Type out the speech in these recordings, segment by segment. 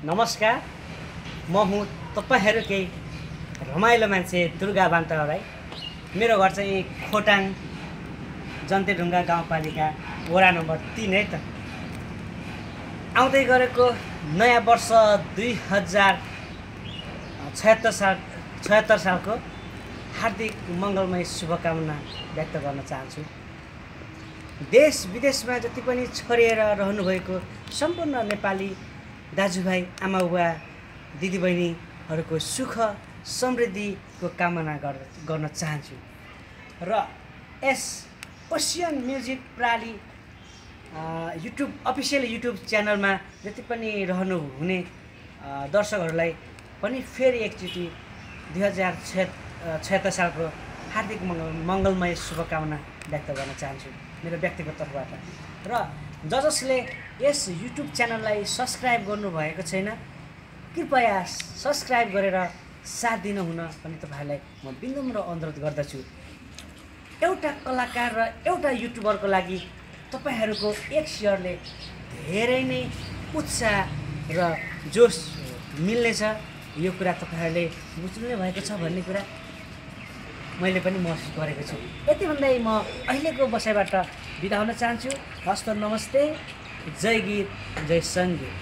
नमस्कार, म हुँ तपाईहरुकै रमाइलो मान्छे दुर्गा बान्तवा राई। मेरो घर चाहिँ खोटाङ जन्तेढुङ्गा गाउँपालिका वडा नम्बर 3 है त। आउँदै गरेको नयाँ वर्ष 2076 सालको हार्दिक मङ्गलमय शुभकामना व्यक्त गर्न चाहन्छु। देश विदेशमा जति पनि छरिएर रहनुभएको सम्पूर्ण नेपाली दाजुभाइ आमाबुबा दिदीबहिनीहरूको सुख समृद्धिको कामना गर्न चाहन्छु र यस ओसियन म्युजिक प्राली अफिसियल युट्युब च्यानलमा जति पनि रहनुहुने दर्शकहरूलाई पनि फेरि एकचोटि 2076 सालको हार्दिक मङ्गलमय शुभकामना व्यक्त गर्न चाहन्छु मेरो व्यक्तिगत तर्फबाट। र जसले यस युट्युब च्यानललाई सब्स्क्राइब गर्नुभएको छैन, कृपया सब्स्क्राइब गरेर साथ दिनुहुन पनि तपाईहरुलाई म विनम्र अनुरोध गर्दछु। एउटा कलाकार र एउटा युट्युबरको लागि तपाईहरुको एक शेयरले धेरै नै उत्साह र जोश मिल्नेछ। यो कुरा तपाईहरुले बुझ्नु भएको छ भन्ने कुरा मैले पनि महसुस गरेको छु। यति भन्दै म अहिलेको बसाइबाट बिदा हुन चाहन्छु। हस्त नमस्ते, जय गीत, जय सङ्गीत।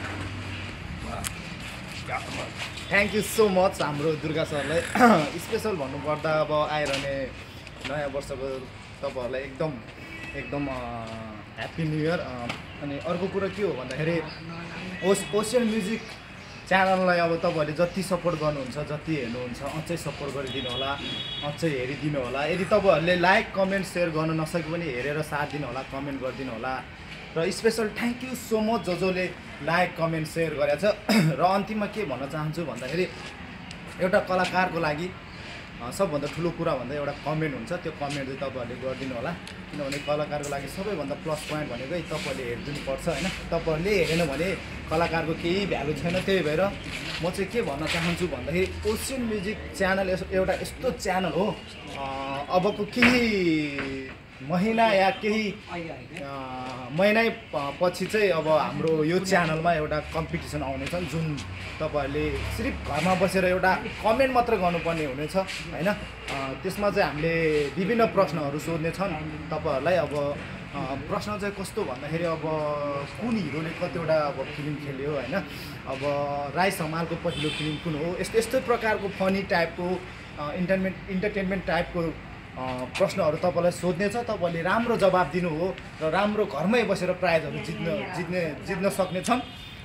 थ्याङ्क यू सो मच हाम्रो दुर्गा सरलाई। स्पेसल भन्नुपर्दा अब आइरहने नयाँ वर्षको तपाईँहरूलाई एकदम ह्याप्पी न्यू इयर। अनि अर्को कुरा के हो भन्दाखेरि ओसियन म्युजिक च्यानललाई अब तपाईँहरूले जति सपोर्ट गर्नुहुन्छ, जति हेर्नुहुन्छ, अझै सपोर्ट गरिदिनु होला, अझै हेरिदिनु होला। यदि तपाईँहरूले लाइक कमेन्ट सेयर गर्न नसके पनि हेरेर साथ दिनु होला, कमेन्ट गरिदिनु होला। र special thank you so much जसले लाइक कमेन्ट सेयर गरेछ। र अन्तिममा के भन्न चाहन्छु भन्दाखेरि एउटा कलाकारको लागि सबभन्दा ठुलो कुरा भन्दा एउटा कमेन्ट हुन्छ। त्यो कमेन्ट चाहिँ तपाईँहरूले गरिदिनु होला, किनभने कलाकारको लागि सबैभन्दा प्लस पोइन्ट भनेकै तपाईँहरूले हेरिदिनुपर्छ होइन। तपाईँहरूले हेरेन भने कलाकारको केही भ्यालु छैन। त्यही भएर म चाहिँ के भन्न चाहन्छु भन्दाखेरि ओसियन म्युजिक च्यानल एउटा यस्तो च्यानल हो, अबको केही महिना या केही महिना पछि चाहिँ अब हाम्रो यो च्यानलमा एउटा कम्पिटिसन आउनेछ, जुन तपाईँहरूले सिर्फ घरमा बसेर एउटा कमेन्ट मात्र गर्नुपर्ने हुनेछ होइन। त्यसमा चाहिँ हामीले विभिन्न प्रश्नहरू सोध्नेछन् तपाईँहरूलाई। अब प्रश्न चाहिँ कस्तो भन्दाखेरि अब कुन हिरोले कतिवटा अब फिल्म खेल्यो होइन, अब राई समालको पहिलो फिल्म कुन हो, यस्तै प्रकारको फनी टाइपको इन्टरटेनमेन्ट टाइपको प्रश्नहरू तपाईँलाई सोध्नेछ। तपाईँले राम्रो जवाब दिनु हो र राम्रो घरमै बसेर प्राइजहरू जित्न सक्नेछन्।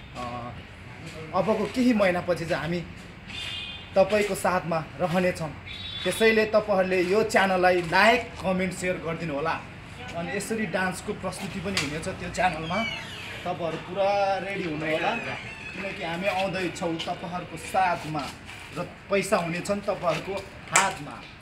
अबको केही महिनापछि चाहिँ हामी तपाईँको साथमा रहनेछौँ। त्यसैले तपाईँहरूले यो च्यानललाई लाइक कमेन्ट सेयर गरिदिनु होला। अनि यसरी डान्सको प्रस्तुति पनि हुनेछ त्यो च्यानलमा। तपाईँहरू पुरा रेडी हुनु होला, किनकि हामी आउँदैछौँ तपाईँहरूको साथमा र पैसा हुनेछन् तपाईँहरूको हातमा।